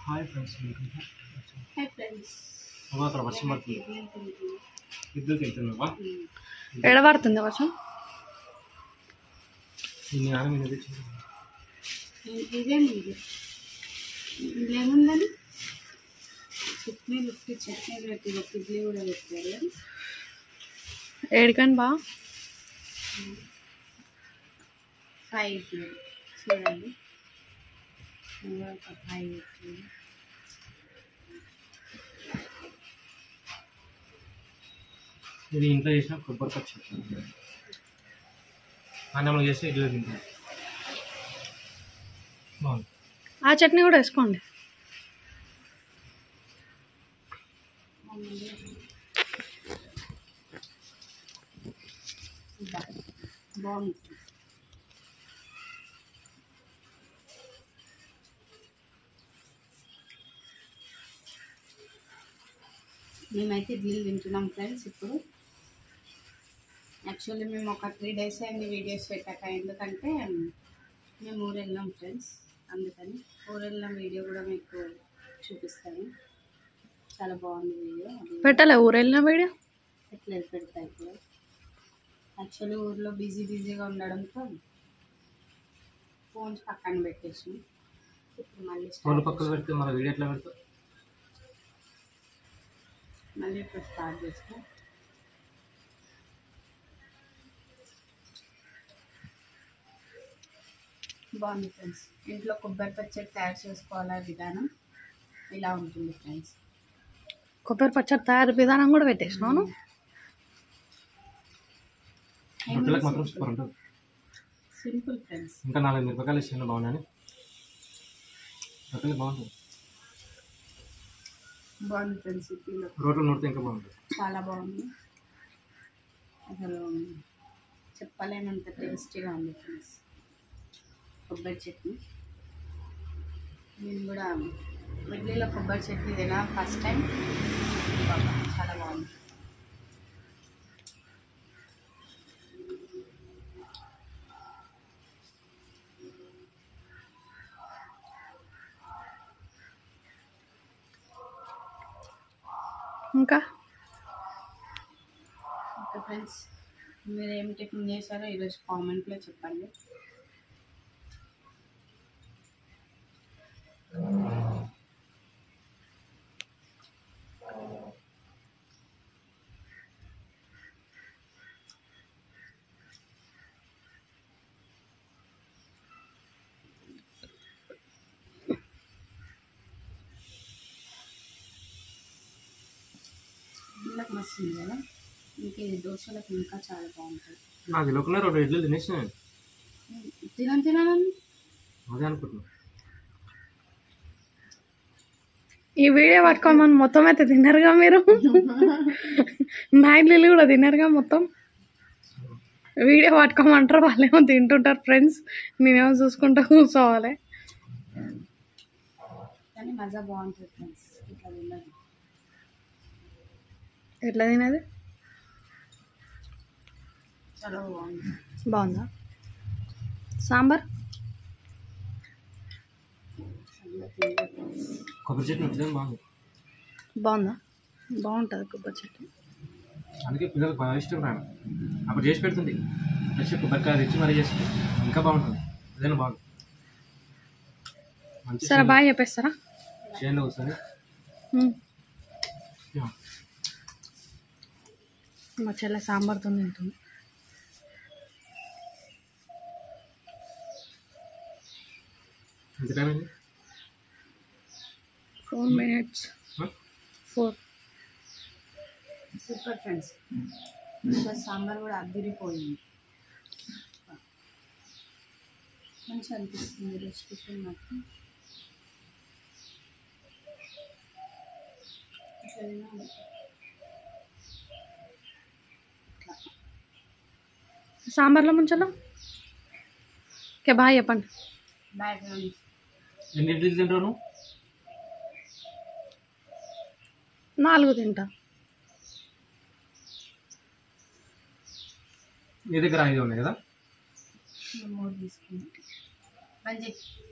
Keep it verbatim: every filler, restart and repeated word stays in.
Hi friends, hi friends. అక్కడ వర్షం పడుతుంది. ఇద్దరు తింటున్నావా? ఎక్కడ పడుతుంది వర్షం? ఇదేమి ఏముందని చట్నీలు ఉప్పి చట్నీలు పెట్టి ఒక ఇడ్లీ కూడా పెట్టారు. ఏడికండి బా ఫ్రై ఇడ్లీ చూడండి, ఒక ఫ్రై ఇడ్లీ. ఇది ఇంట్లో చేసిన కొబ్బరి పచ్చడి అన్నంలో చేస్తే ఇడ్లీ తింటాం. బాగుంది. ఆ చట్నీ కూడా వేసుకోండి. బాగుంది. మేమైతే ఇడ్లీలు తింటున్నాం ఫ్రెండ్స్. ఇప్పుడు యాక్చువల్లీ మేము ఒక త్రీ డేస్ అయింది వీడియోస్ పెట్టాక, ఎందుకంటే మేము ఊరు వెళ్ళాం ఫ్రెండ్స్. అందుకని ఊరు వెళ్ళిన వీడియో కూడా మీకు చూపిస్తాను. చాలా బాగుంది వీడియో. పెట్టాలి ఊరు వెళ్ళిన వీడియో ఎట్లా పెడతా. ఇప్పుడు యాక్చువల్లీ ఊర్లో బిజీ బిజీగా ఉండడంతో ఫోన్స్ పక్కన పెట్టేసి ఇప్పుడు మళ్ళీ ఫోన్ పక్కన పెడితే మన వీడియో ఎట్లా పెడతా? మళ్ళీ ఇప్పుడు స్టార్ట్ చేస్తా. బాగుంది ఫ్రెండ్స్. ఇంట్లో కొబ్బరి పచ్చడి తయారు చేసుకోవాల విధానం ఇలా ఉంటుంది ఫ్రెండ్స్. కొబ్బరి పచ్చడి తయారు విధానం కూడా పెట్టేసినాను. Simple friends. ఇంకా నాలుగు మిరపకాయలు ఇచ్చిన బాగున్నాయి. బాగుంటుంది బాగుంది ఫ్రెండ్స్. ఇడ్లీలో రోడ్లు నూడితే ఇంకా బాగుంటుంది. చాలా బాగుంది. అసలు చెప్పలేనంత టేస్టీగా ఉంది ఫ్రెండ్స్ కొబ్బరి చట్నీ. నేను కూడా ఇడ్లీలో కొబ్బరి చట్నీ తినా ఫస్ట్ టైం. చాలా బాగుంది. ఇంకా ఓకే ఫ్రెండ్స్, మీరు ఏం టిఫిన్ చేశారో ఈరోజు కామెంట్లో చెప్పండి. ఇళ్ళకి వస్తుంది కదా, ఇంకా ఇది దోశలకు ఇంకా చాలా బాగుంటుంది. నాకు తెలియకుండా రెండు ఇడ్లీలు తినేసిన. తినని తినాలని అదే అనుకుంటున్నా. ఈ వీడియో పట్టుకోమని మొత్తం అయితే తిన్నారుగా మీరు. నా ఇడ్లీలు కూడా తిన్నారుగా మొత్తం. వీడియో పట్టుకోమంటారు, వాళ్ళేమో తింటుంటారు ఫ్రెండ్స్. నేనేమో చూసుకుంటా కూర్చోవాలి. కానీ మజా బాగుంటుంది ఫ్రెండ్స్. ఇట్లా తిన్నది ఎట్లా తినది చాలా బాగుంది. బాగుందా సాంబార్? కొబ్బరి చట్నీ ఉంటుంది. బాగుంది. బాగుందా? బాగుంటుంది కొబ్బరి చట్నీ. అందుకే పిల్లలకు బాగా ఇష్టం. రాను అప్పుడు చేసి పెడుతుంది. ఫ్రెష్ కొబ్బరికాయ తెచ్చి మరీ చేస్తుంది. ఇంకా బాగుంటుంది. అదేనా బాగుంది. సరే బాగా చెప్పేస్తారా? చేయండి ఒకసారి. మా చెల్లె సాంబార్తో తింటుంది. ఎంత టైం అయింది? Four minutes four super friends. ఇంకా సాంబార్ కూడా అద్దిరిపోయింది. మంచిగా అనిపిస్తుంది రెసిపీ నాకు. సాంబార్లో ముంచలో ఓకే బాయ్ చెప్పండి. Bye friends. ఎన్ని ఇడ్లీలు తింటాను? నాలుగు తింటా. నీ దగ్గర ఐదు ఉన్నాయి కదా? మూడు తీసుకుంటా. మంచి